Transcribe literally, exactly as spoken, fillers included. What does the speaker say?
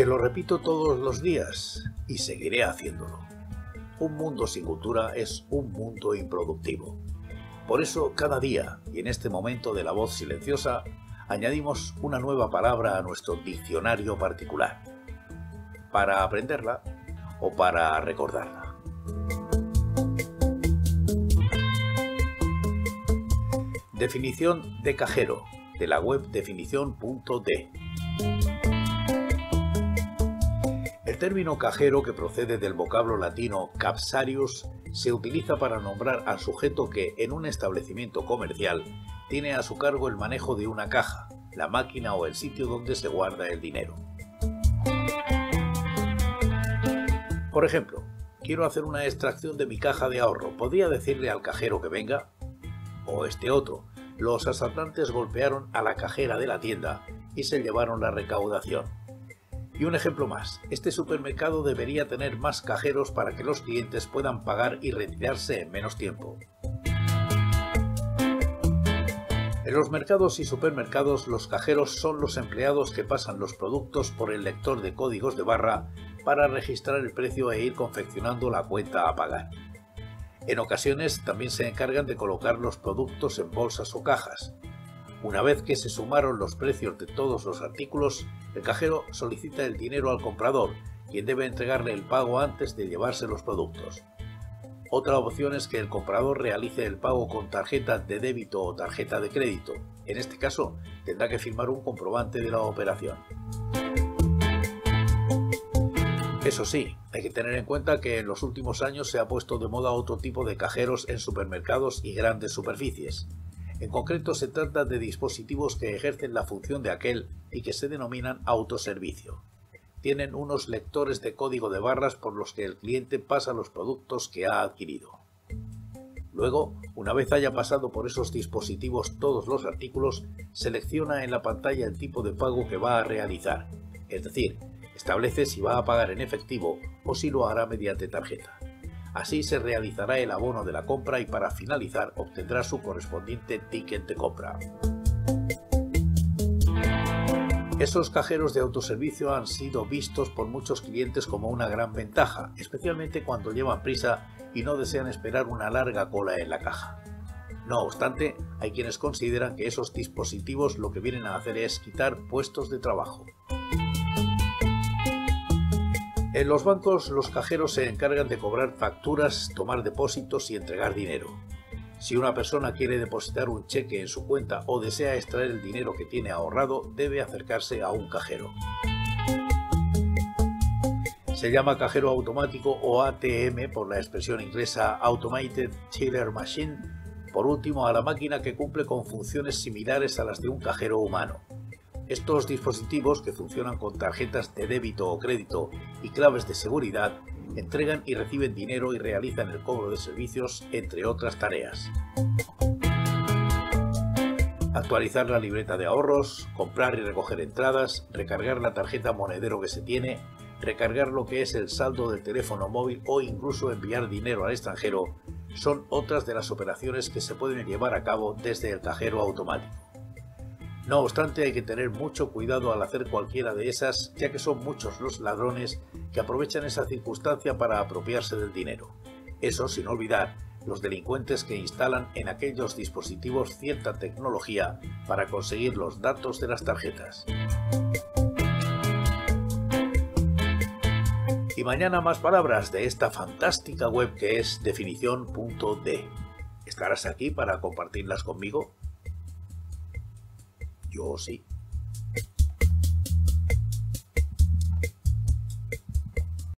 Te lo repito todos los días y seguiré haciéndolo. Un mundo sin cultura es un mundo improductivo. Por eso, cada día, y en este momento de la voz silenciosa, añadimos una nueva palabra a nuestro diccionario particular, para aprenderla o para recordarla. Definición de cajero, de la web definición punto de. El término cajero, que procede del vocablo latino capsarius, se utiliza para nombrar al sujeto que, en un establecimiento comercial, tiene a su cargo el manejo de una caja, la máquina o el sitio donde se guarda el dinero. Por ejemplo, quiero hacer una extracción de mi caja de ahorro. ¿Podría decirle al cajero que venga? O este otro: los asaltantes golpearon a la cajera de la tienda y se llevaron la recaudación. Y un ejemplo más: este supermercado debería tener más cajeros para que los clientes puedan pagar y retirarse en menos tiempo. En los mercados y supermercados, los cajeros son los empleados que pasan los productos por el lector de códigos de barra para registrar el precio e ir confeccionando la cuenta a pagar. En ocasiones también se encargan de colocar los productos en bolsas o cajas. Una vez que se sumaron los precios de todos los artículos, el cajero solicita el dinero al comprador, quien debe entregarle el pago antes de llevarse los productos. Otra opción es que el comprador realice el pago con tarjeta de débito o tarjeta de crédito. En este caso, tendrá que firmar un comprobante de la operación. Eso sí, hay que tener en cuenta que en los últimos años se ha puesto de moda otro tipo de cajeros en supermercados y grandes superficies. En concreto, se trata de dispositivos que ejercen la función de aquel y que se denominan autoservicio. Tienen unos lectores de código de barras por los que el cliente pasa los productos que ha adquirido. Luego, una vez haya pasado por esos dispositivos todos los artículos, selecciona en la pantalla el tipo de pago que va a realizar, es decir, establece si va a pagar en efectivo o si lo hará mediante tarjeta. Así se realizará el abono de la compra y para finalizar obtendrá su correspondiente ticket de compra. Esos cajeros de autoservicio han sido vistos por muchos clientes como una gran ventaja, especialmente cuando llevan prisa y no desean esperar una larga cola en la caja. No obstante, hay quienes consideran que esos dispositivos lo que vienen a hacer es quitar puestos de trabajo. En los bancos, los cajeros se encargan de cobrar facturas, tomar depósitos y entregar dinero. Si una persona quiere depositar un cheque en su cuenta o desea extraer el dinero que tiene ahorrado, debe acercarse a un cajero. Se llama cajero automático o A T M por la expresión inglesa Automated Teller Machine, por último a la máquina que cumple con funciones similares a las de un cajero humano. Estos dispositivos, que funcionan con tarjetas de débito o crédito y claves de seguridad, entregan y reciben dinero y realizan el cobro de servicios, entre otras tareas. Actualizar la libreta de ahorros, comprar y recoger entradas, recargar la tarjeta monedero que se tiene, recargar lo que es el saldo del teléfono móvil o incluso enviar dinero al extranjero, son otras de las operaciones que se pueden llevar a cabo desde el cajero automático. No obstante, hay que tener mucho cuidado al hacer cualquiera de esas, ya que son muchos los ladrones que aprovechan esa circunstancia para apropiarse del dinero. Eso sin olvidar los delincuentes que instalan en aquellos dispositivos cierta tecnología para conseguir los datos de las tarjetas. Y mañana más palabras de esta fantástica web que es definición punto de. ¿Estarás aquí para compartirlas conmigo? Yo sí.